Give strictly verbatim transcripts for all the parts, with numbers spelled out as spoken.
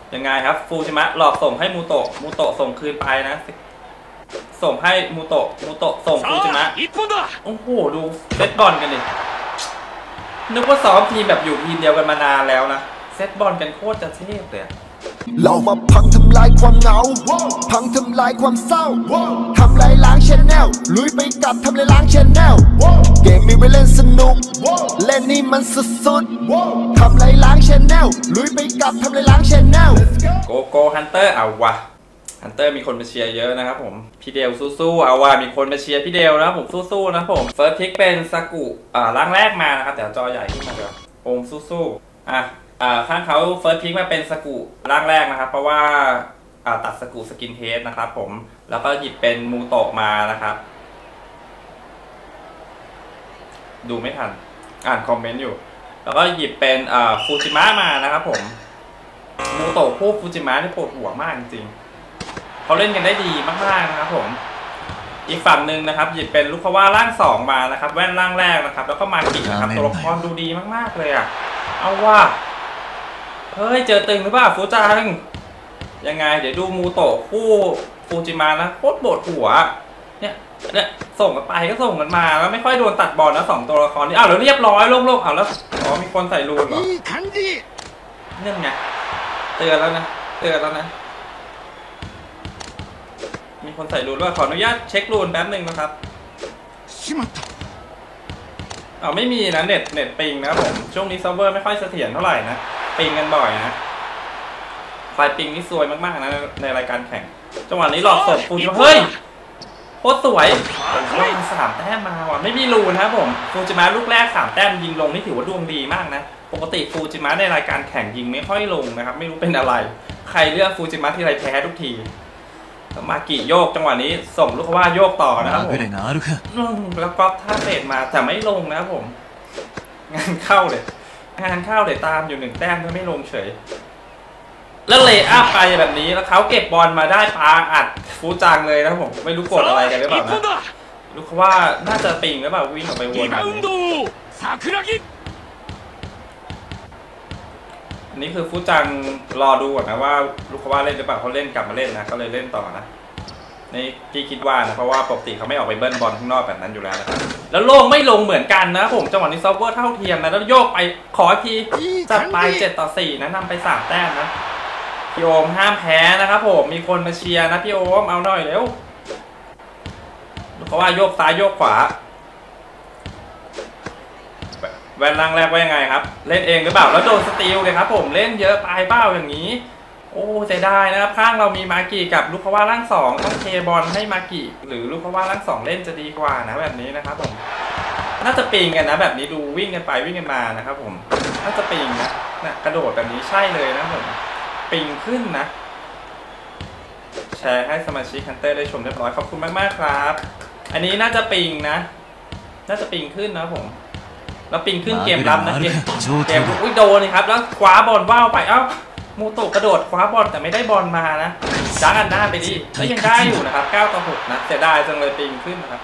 ยังไงครับฟูจิมะหลอกส่งให้มูโตะมูโตะส่งคืนไปนะส่งให้มูโตะมูโตะส่งฟูจิมะโอ้โหดูเซตบอลกันดินึกว่าซ้อมทีมแบบอยู่ทีมเดียวกันมานานแล้วนะเซตบอลกันโคตรจะเทพเลยเรามาพังทำลายความเหงาพังทำลายความเศร้าทำลายล้างชแนลลุยไปกับทำลายล้างชแนลเกมมีไว้เล่นสนุกเล่นนี่มันสุดๆทำลายล้างชแนลลุยไปกับทำลายล้างชแนลโกโก้ฮันเตอร์เอาวะฮันเตอร์มีคนมาเชียร์เยอะนะครับผมพี่เดลสู้ๆเอาว่ามีคนมาเชียร์พี่เดลนะผมสู้ๆนะผมเฟิร์สพิกเป็นซากุอ่าร่างแรกมานะครับแต่จอใหญ่ขึ้นมาเดี๋ยวโอมสู้ๆอ่ะอ่าข้างเขาเฟิร์สพิกมาเป็นซากุร่างแรกนะครับเพราะว่าอ่าตัดซากุสกินเฮดนะครับผมแล้วก็หยิบเป็นมูโตะมานะครับดูไม่ทันอ่านคอมเมนต์อยู่แล้วก็หยิบเป็นอ่าฟูจิมะมานะครับผมมูโตะคู่ฟูจิมะนี่ปวดหัวมากจริงเขาเล่นกันได้ดีมากๆนะครับผมอีกฝั่งหนึ่งนะครับหยิบเป็นลูกคว่าร่างสองมานะครับแว่นร่างแรกนะครับแล้วก็มากินะครับตัวละครดูดีมากๆเลยอ่ะเอาว่าเฮ้ยเจอตึงหรือเปล่าฟูจังยังไงเดี๋ยวดูมูโตะคู่ฟูจิมะนะโคตรปวดหัวเนี่ยเนี่ยส่งกันไปก็ส่งกันมาแล้วไม่ค่อยโดนตัดบอลนะสองตัวละครนี้อ้าวแล้วเรียบร้อยโล่งๆอ้าวแล้วอ๋อมีคนใส่รูนเหรอนี่ไงเตือนแล้วนะเตือนแล้วนะมีคนใส่รูนว่าขออนุญาตเช็ครูนแป๊บหนึ่งนะครับอ๋อไม่มีนะเน็ตเน็ตปิงนะผมช่วงนี้เซิร์ฟเวอร์ไม่ค่อยเสถียรเท่าไหร่นะปิงกันบ่อยนะไฟปิงนี่ซวยมากๆนะในรายการแข่งจังหวะนี้หลอกสดฟูจิมะเฮ้ยโคตรสวยลงสามแต้มมาว่ะไม่มีรูนครับผมฟูจิมะลูกแรกสามแต้มยิงลงนี่ถือว่าดวงดีมากนะปกติฟูจิมะในรายการแข่งยิงไม่ค่อยลงนะครับไม่รู้เป็นอะไรใครเลือกฟูจิมะที่ไรแพ้ทุกทีมากิโยกจังหวะนี้ส่งลูกว่าโยกต่อนะครับผมแล้วก็ท่าเตะมาแต่ไม่ลงนะครับผมงานเข้าเลยงานเข้าเลยตามอยู่หนึ่งแต้มก็ไม่ลงเฉยแล้วเลย์อัพไปแบบนี้แล้วเขาเก็บบอลมาได้ปาอัดฟูจังเลยนะครับผมไม่รู้กดอะไรกันหรือเปล่านะลูกว่าน่าจะปิงหรือเปล่าวิ่งออกไปวนแบบนี้นี่คือฟูจังรอดูก่อนนะว่าลูกว่าเล่นหรือเปล่าเขาเล่นกลับมาเล่นนะเขาเลยเล่นต่อนะนี่ที่คิดว่านะเพราะว่าปกติเขาไม่ออกไปเบิ้ลบอลข้างนอกแบบนั้นอยู่แล้วนะครับแล้วโล่งไม่ลงเหมือนกันนะผมจังหวะนี้ซัฟเวอร์เท่าเทียมนะแล้วโยกไปขอทีจัดไปเจ็ดต่อสี่นะนำไปสามแต้มนะพี่โอมห้ามแพ้นะครับผมมีคนมาเชียร์นะพี่โอมเอาหน่อยเร็วเพราะว่าโยกซ้ายโยกขวาแวนล่างแรกว่ายังไงครับเล่นเองหรือเปล่าแล้วโดนสตีลเลยครับผมเล่นเยอะไปเป้าอย่างนี้โอ้ใจได้นะครับข้างเรามีมากิกับลูกคว่าร่างสองต้องเคบอลให้มากิหรือลูกคว่าร่างสองเล่นจะดีกว่านะแบบนี้นะครับผมน่าจะปิงกันนะแบบนี้ดูวิ่งกันไปวิ่งกันมานะครับผมน่าจะปิงนะนะกระโดดแบบนี้ใช่เลยนะผมปิงขึ้นนะแชร์ให้สมาชิกฮันเตอร์ได้ชมเรียบร้อยขอบคุณมากๆครับอันนี้น่าจะปิงนะน่าจะปิงขึ้นนะผมแล้วปิงขึ้นเกมรับนะเกมเกมอุ้ยโดนเลยครับแล้วคว้าบอลว่าวไปเอ้ามูโตะกระโดดคว้าบอลแต่ไม่ได้บอลมานะจ้ากันหน้าไปดิก็ยังได้อยู่นะครับเก้าต่อหกนะเสียดายจังเลยปิงขึ้นนะครับ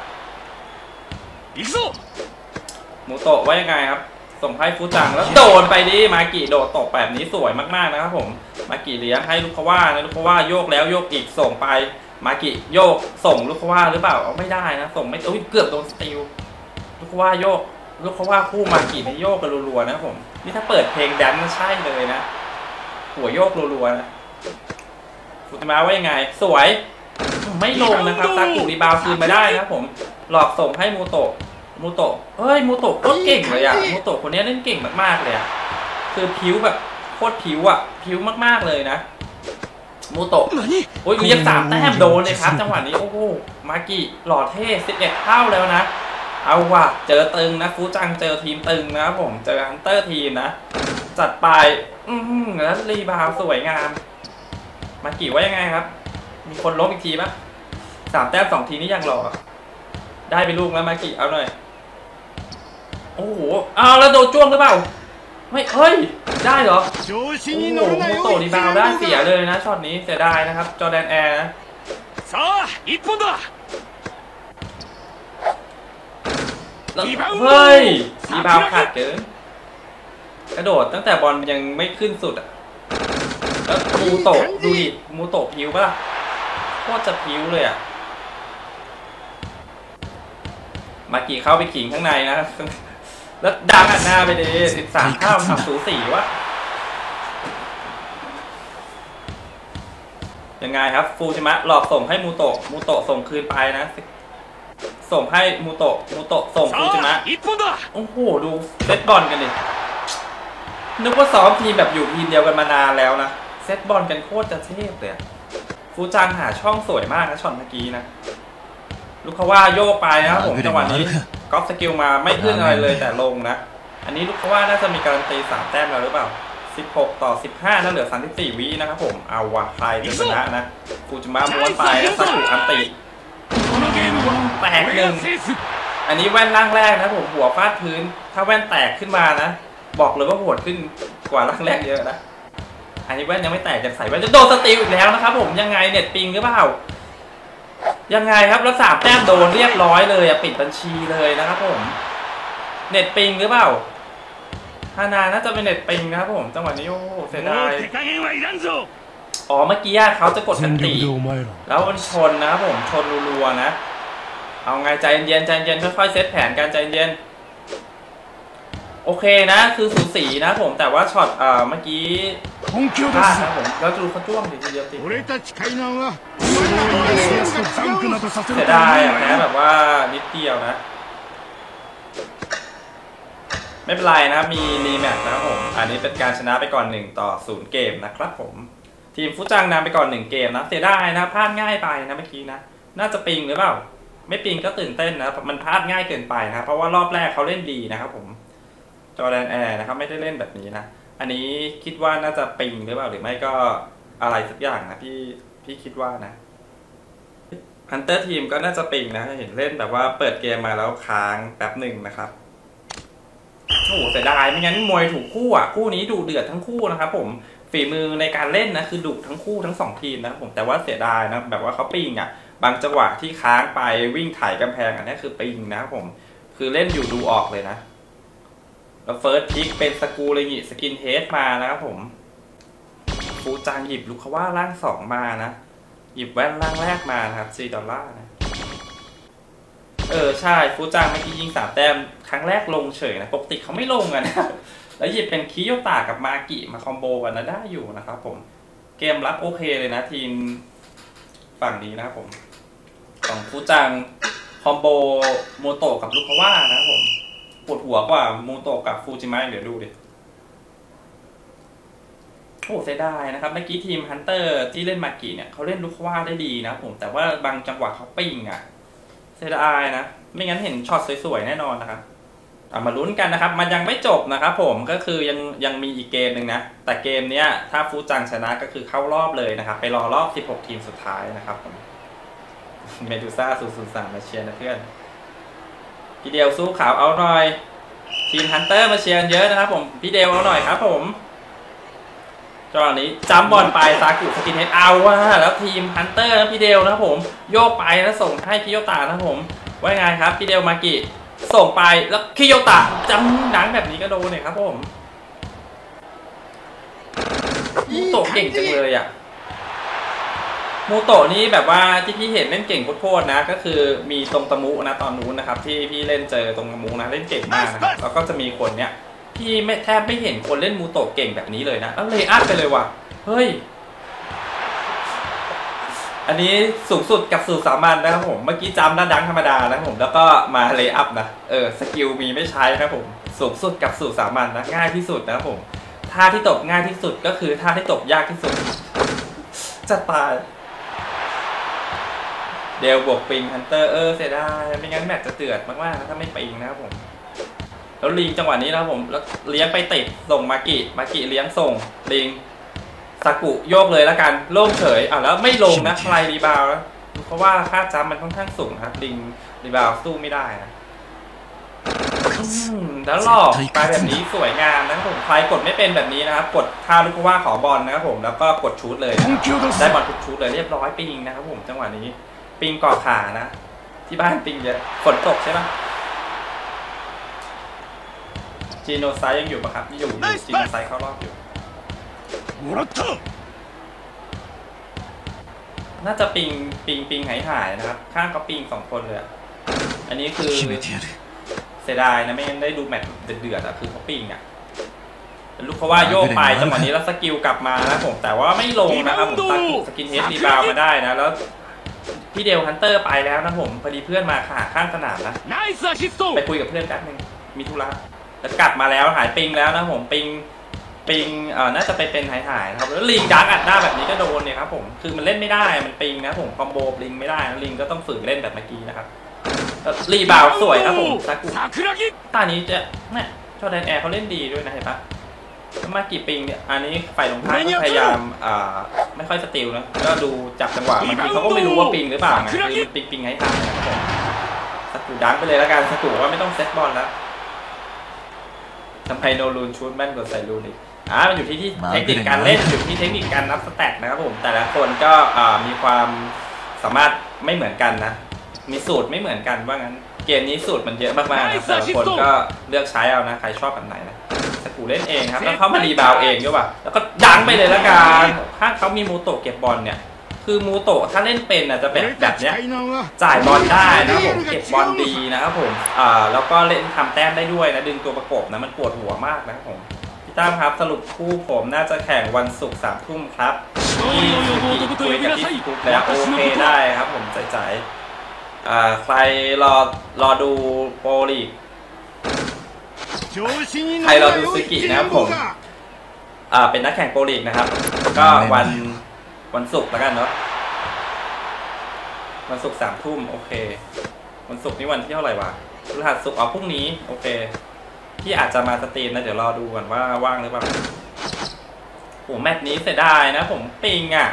มูโตะว่ายังไงครับส่งให้ฟูจังแล้วโดนไปดิมากิโดดตกแบบนี้สวยมากๆนะครับผมมากิเลี้ยงให้ลูกคว่านะลูกคว่าโยกแล้วโยกอีกส่งไปมากิโยกส่งลูกคว่าหรือเปล่าเอาไม่ได้นะส่งไม่อุ้ยเกือบโดนสติลลูกคว่าโยกลูกคว่าคู่มากิในโยกกันรัวๆนะผมนี่ถ้าเปิดเพลงแดนซ์ใช่เลยนะหัวโยกรัวๆนะฟูจิมะว่ายังไงสวยไม่ลงนะครับซากุรีบาวคืนมาได้นะผมหลอกส่งให้มูโตะมูโตะเฮ้ยมูโตะโคตรเก่งเลยอะมูโตะคนนี้เล่นเก่งมากๆเลยอะคือผิวแบบโคตรผิวอะผิวมากๆเลยนะมูโตะโอ้ยยังสามแต้มโดนเลยครับจังหวะนี้โอ้โหมากิหล่อเท่สิบเอ็ดเท่าแล้วนะเอาว่ะเจอตึงนะฟูจังเจอทีมตึงนะครับผมเจอฮันเตอร์ทีมนะจัดไปอืมแล้วรีบาวสวยงามมากิว่ายังไงครับมีคนลบอีกทีปะสามแต้มสองทีนี่ยังหล่อได้ไปลูกแล้วมากิเอาหน่อยโอ้โหเอาแล้วโดนจ้วงหรือเปล่าไม่เฮ้ยได้เหรอโอ้โหมูโตะรีบาวได้เสียเลยนะช็อตนี้เสียดายนะครับจอร์แดนแอร์นะเฮ้ยรีบาวขาดเกินกระโดดตั้งแต่บอลยังไม่ขึ้นสุดอ่ะแล้วมูโตะดูดิมูโตะผิวป่ะโคตรจะผิวเลยอะมากี่เข้าไปขิงข้างในนะแล้วดังอัดหน้าไปเลยสิบสามข้าวทำสูสีวะยังไงครับฟูจิมะหลอกส่งให้มูโตะมูโตะส่งคืนไปนะส่งให้มูโตะมูโตะส่งฟูจิมะโอ้โหดูเซตบอลกันดินึกว่าซ้อมทีมแบบอยู่ทีมเดียวกันมานานแล้วนะเซตบอลกันโคตรจะเทพเลยฟูจังหาช่องสวยมากนะช็อตเมื่อกี้นะลูกเขาว่าโยกไปนะครับผมจังหวะนี้ก๊อฟสกิลมาไม่ขึ้นอะไรเลยแต่ลงนะอันนี้ลูกเขาว่าน่าจะมีการันตีสามแต้มแล้วหรือเปล่าสิบหกต่อสิบห้าแล้วเหลือสามสิบสี่วินะครับผมเอาวะใครจะชนะนะฟูจิมะม้วนไปแล้วสักอันติแตกหนึ่งอันนี้แว่นล่างแรกนะผมหัวฟาดพื้นถ้าแว่นแตกขึ้นมานะบอกเลยว่าโหดขึ้นกว่าล่างแรกเยอะนะอันนี้แว่นยังไม่แตกจะใส่แว่นจะโดนสตีลอีกแล้วนะครับผมยังไงเน็ตปิงหรือเปล่ายังไงครับแล้วสามแต้มโดนเรียบร้อยเลยปิดบัญชีเลยนะครับผมเน็ตปิงหรือเปล่าฮานาน่าจะเป็นเน็ตปิงนะครับผมจังหวะนี้โอ้เสียดายอ๋อเมื่อกี้เขาจะกดอันตีแล้วมันชนนะครับผมชนรัวๆนะเอาไงใจเย็นใจเย็นค่อยๆเซตแผนการใจเย็นโอเคนะคือสูสีนะผมแต่ว่าช็อตเอ่อเมื่อกี้พลาดนะผมแล้วดูเขาจ้วงทีเดียวติดเสียดายอ่ะแพ้แบบว่านิดเดียวนะไม่เป็นไรนะครับมีรีแมตช์นะครับผมอันนี้เป็นการชนะไปก่อนหนึ่งต่อศูนย์เกมนะครับผมทีมฟูจังนำไปก่อนหนึ่งเกมนะเสียดายนะพลาดง่ายไปนะเมื่อกี้นะน่าจะปิงหรือเปล่าไม่ปิงก็ตื่นเต้นนะมันพลาดง่ายเกินไปนะเพราะว่ารอบแรกเขาเล่นดีนะครับผมจอร์แดนแอร์นะครับไม่ได้เล่นแบบนี้นะอันนี้คิดว่าน่าจะปิงหรือเปล่าหรือไม่ก็อะไรสักอย่างนะพี่พี่คิดว่านะฮันเตอร์ทีมก็น่าจะปิงนะเห็นเล่นแบบว่าเปิดเกมมาแล้วค้างแป๊บหนึ่งนะครับโอ้โหเสียดายไม่งั้นมวยถูกคู่อ่ะคู่นี้ดุเดือดทั้งคู่นะครับผมฝีมือในการเล่นนะคือดุทั้งคู่ทั้งสองทีมนะครับผมแต่ว่าเสียดายนะแบบว่าเขาปิงอ่ะบางจังหวะที่ค้างไปวิ่งไถ่กำแพงอันนี้คือปิงนะครับผมคือเล่นอยู่ดูออกเลยนะแล้วเฟิร์สพิกเป็นสกูเลยหยิบสกินเฮดมานะครับผมฟูจังหยิบลูกเขาว่าร่างสองมานะหยิบแว่นร่างแรกมานะครับสี่ดอลลาร์นะเออใช่ฟูจังเมื่อกี้ยิงสามแต้มครั้งแรกลงเฉยนะปกติเขาไม่ลงกันนะแล้วหยิบเป็นคิโยตะกับมากิมาคอมโบกันนะได้อยู่นะครับผมเกมรับโอเคเลยนะทีมฝั่งนี้นะครับผมของฟูจังคอมโบโมโตะกับลูกเขาว่านะครับผมปวดหัวกว่ามูโตะกับฟูจิมะเดี๋ยวดูดิโอ้เสียดายนะครับเมื่อกี้ทีมฮันเตอร์ที่เล่นมากิเนี่ยเขาเล่นลูกว่าได้ดีนะผมแต่ว่าบางจังหวะเขาปิ้งอ่ะเสียดายนะไม่งั้นเห็นช็อตสวยๆแน่นอนนะครับเอามาลุ้นกันนะครับมันยังไม่จบนะครับผมก็คือยังยังมีอีกเกมหนึ่งนะแต่เกมเนี้ยถ้าฟูจังชนะก็คือเข้ารอบเลยนะครับไปรอรอบสิบหกทีมสุดท้ายนะครับผมเมดูซ่าศูนย์ศูนย์สามมาเชียร์นะเพื่อนพี่เดียวสู้ขาวเอาหน่อยทีมฮันเตอร์มาเชียร์เยอะนะครับผมพี่เดียวเอาหน่อยครับผมจังหวะนี้จัมบอลไปซากุสกินเฮดเอาว่าแล้วทีมฮันเตอร์นะพี่เดียวนะครับผมโยกไปแล้วส่งให้คิโยตะนะครับผมว่าไงครับพี่เดียวมากิส่งไปแล้วคิโยตะจังหนังแบบนี้ก็โดนเนี่ยครับผมมูโตะเก่งจังเลยอ่ะมูโตะนี่แบบว่าที่พี่เห็นเล่นเก่งโคตรนะก็คือมีตรงตะมุนะตอนนู้นนะครับที่พี่เล่นเจอตรงตะมุนะเล่นเก่งมากนะครับแล้วก็จะมีคนเนี้ยพี่ไม่แทบไม่เห็นคนเล่นมูโตะเก่งแบบนี้เลยนะแล้วเลยอัพไปเลยว่ะเฮ้ยอันนี้สูงสุดกับสูตรสามัญนะครับผมเมื่อกี้จำด้านดังธรรมดานะครับผมแล้วก็มาเลย์อัพนะเออสกิลมีไม่ใช้นะครับผมสูงสุดกับสูตรสามัญนะง่ายที่สุดนะครับผมท่าที่ตบง่ายที่สุดก็คือท่าที่ตบยากที่สุดจะตายเดลบวกปิงฮันเตอร์เออเสียดายไม่งั้นแมตช์จะเดือดมากๆนะถ้าไม่ปิงนะครับผมแล้วลิงจังหวะนี้นะครับผมแล้วเลี้ยงไปติดส่งมากิมากิเลี้ยงส่งลิงซากุโยกเลยแล้วกันโล่งเฉยอ่ะแล้วไม่ลงนะใครรีบาวเพราะว่าค่าจัมมันค่อนข้างสูงครับลิงรีบาวสู้ไม่ได้นะแล้วหลอกไปแบบนี้สวยงามนะครับผมใครกดไม่เป็นแบบนี้นะครับกดท่าลูกว่าขอบอลนะครับผมแล้วก็กดชูดเลยได้บอลทุกชูดเลยเรียบร้อยปิงนะครับผมจังหวะนี้ปิงก่อขานะที่บ้านปิงเยอะฝนตกใช่ไหมจีโนไซยังอยู่ปะครับอยู่จีโนไซเข้ารอบอยู่น่าจะปิงปิงปิงหายหายนะครับข้างก็ปิงสองคนเลยอันนี้คือเสียดายนะไม่งั้นได้ดูแมตช์เดือดๆอ่ะคือเขาปิงอ่ะลูกเขาว่าโยกไปจังหวะนี้แล้วสกิลกลับมานะผมแต่ว่าไม่ลงนะครับผมตัดสกินเฮดรีบาวมาได้นะแล้วพี่เดลฮันเตอร์ไปแล้วนะผมพอดีเพื่อนมาขาข้างสนามนะไปคุยกับเพื่อนแป๊บนึงมีธุระแล้วกลับมาแล้วหายปิงแล้วนะผมปิงปิงเอ่อน่าจะไปเป็นหายหายนะครับแล้วลิงดักอัดหน้าแบบนี้ก็โดนเนี่ยครับผมคือมันเล่นไม่ได้มันปิงนะผมคอมโบลิงไม่ได้ลิงก็ต้องฝืนเล่นแบบเมื่อกี้นะครับรีบาวสวยครับผมซากุตานี้จะเนี่ยจอร์แดนแอร์เขาเล่นดีด้วยนะเห็นปะมากี่ปิงเนี่ยอันนี้ฝ่ายตรงข้ามก็พยายามอ่าไม่ค่อยสติลนะก็ดูจับจังหวะบางทีเขาก็ไม่รู้ว่าปิงหรือเปล่าไงคือปิงปิงให้ทางนะครับผมสกูดังไปเลยแล้วกันสกูว่าไม่ต้องเซตบอลแล้วทำไมโนรูนชูดแม่นกว่าใส่รูนอีกอ่ามันอยู่ที่ที่เทคนิคการเล่นอยู่ที่เทคนิคการนับสแตทนะครับผมแต่ละคนก็อ่ามีความสามารถไม่เหมือนกันนะมีสูตรไม่เหมือนกันว่างั้นเกมนี้สูตรมันเยอะมากๆนะแต่ละคนก็เลือกใช้เอานะใครชอบแบบไหนนะสกูเล่นเองครับแล้วเขามารีบาวเองด้วยว่ะแล้วก็ดังไปเลยละกันถ้าเขามีมูโตะเก็บบอลเนี่ยคือมูโตะถ้าเล่นเป็นอ่ะจะเป็นแบบเนี้ยจ่ายบอลได้นะผมเก็บบอลดีนะครับผมอ่าแล้วก็เล่นทำแต้มได้ด้วยนะดึงตัวประกบนะมันปวดหัวมากนะครับผมพี่ตั้มครับสรุปคู่ผมน่าจะแข่งวันศุกร์สามทุ่มครับที่คุยกับพี่กุ๊กแล้วโอเคได้ครับผมใจๆอ่าใครรอรอดูโปรลีกใครรอดูซึกินะครับผมอ่าเป็นนักแข่งโปรลีกนะครับก็วันวันศุกร์แล้วกันเนาะวันศุกร์สามทุ่มโอเควันศุกร์นี่วันที่เท่าไหร่วะพฤหัสศุกร์เอาพรุ่งนี้โอเคพี่อาจจะมาสตรีมนะเดี๋ยวรอดูก่อนว่าว่างหรือเปล่าโอ้แมตช์นี้เสียดายนะผมปิงอ่ะ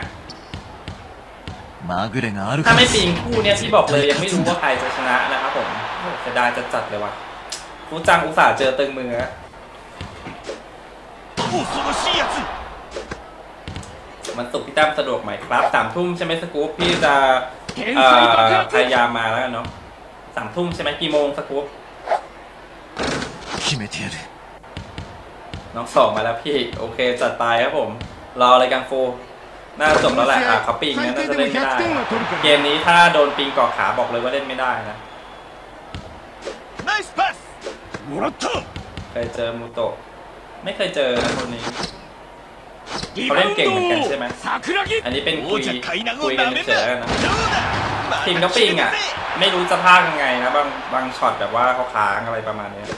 ถ้าไม่ปิงคู่เนี้ยที่บอกเลยยังไม่รู้ว่าใครจะชนะนะครับผมเสียดายจะจัดเลยว่ะฟูจังอุตส่าห์เจอตึงมือมันสุกพี่ตั้มสะดวกไหมครับสามทุ่มใช่ไหมสกู๊ปพี่จะพยายามมาแล้วกันเนาะสามทุ่มใช่ไหมกี่โมงสกู๊ปน้องสองมาแล้วพี่โอเคจัดไปครับผมรอเลยกังฟูน่าจบแล้วแหละอ่ะเขาปิงนะน่าจะเล่นไม่ได้เกมนี้ถ้าโดนปิงเกาะขาบอกเลยว่าเล่นไม่ได้นะเคยเจอมูโตะไม่เคยเจอนะคนนี้เขาเล่นเก่งเหมือนกันใช่ไหมอันนี้เป็นคุยคุยกันเฉยๆกันนะทีมก็ปิงอ่ะไม่รู้จะพากยังไงนะบางบางช็อตแบบว่าเขาค้างอะไรประมาณนี้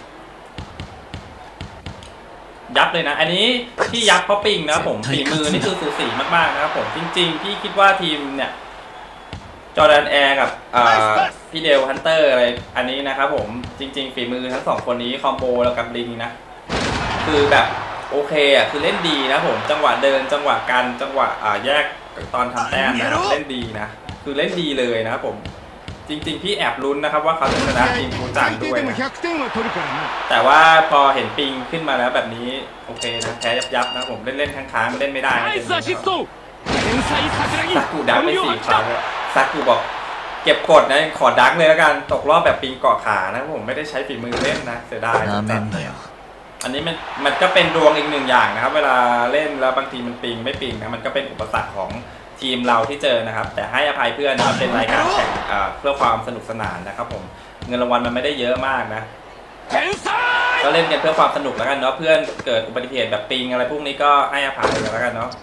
ยับเลยนะอันนี้ที่ยับเพราะปิงนะผมฝีมือนี่คือสูสีมากๆนะครับผมจริงๆพี่คิดว่าทีมเนี่ยจอร์แดนแอร์กับพี่เดลฮันเตอร์อะไรอันนี้นะครับผมจริงๆฝีมือทั้งสองคนนี้คอมโบแล้วกับลิงนะคือแบบโอเคอ่ะคือเล่นดีนะผมจังหวะเดินจังหวะการจังหวะอ่าแยกตอนทำแต้มนะเล่นดีนะคือเล่นดีเลยนะครับผมจริงๆพี่แอบลุ้นนะครับว่าเขาจะชนะทีมฟูจังด้วยนะแต่ว่าพอเห็นปิงขึ้นมาแล้วแบบนี้โอเคนะแพ้ยับยับนะผมเล่นเล่นค้างๆเล่นไม่ได้ซากุดักไปสี่ครั้งซากุบอกเก็บกดนะขอดักเลยแล้วกันตกรอบแบบปิงเกาะขานะผมไม่ได้ใช้ฝีมือเล่นนะเสียดายอันนี้มันมันก็เป็นดวงอีกหนึ่งอย่างนะครับเวลาเล่นแล้วบางทีมันปิงไม่ปิงนะมันก็เป็นอุปสรรคของทีมเราที่เจอนะครับแต่ให้อภัยเพื่อนนะครับเป็นรายการแข่งเพื่อความสนุกสนานนะครับผมเงินรางวัลมันไม่ได้เยอะมากนะก็เล่นกันเพื่อความสนุกแล้วกันเนาะเพื่อนเกิดอุบัติเหตุแบบปิงอะไรพวกนี้ก็ให้อภัยกันแล้วกันเนาะ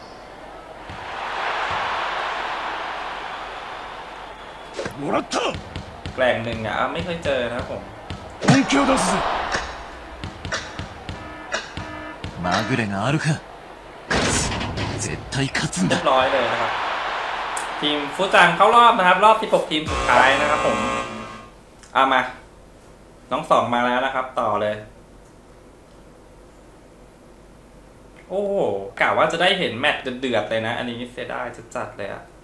แกล้งหนึ่งอ่ะไม่เคยเจอนะครับผมเรียบร้อยเลยนะครับทีมฟูจังเข้ารอบนะครับรอบสิบหกทีมสุดท้ายนะครับผมเอามาน้องสองมาแล้วนะครับต่อเลยโอ้กะว่าจะได้เห็นแมตช์เดือดๆเลยนะอันนี้เสียดายจัดๆเลยอะ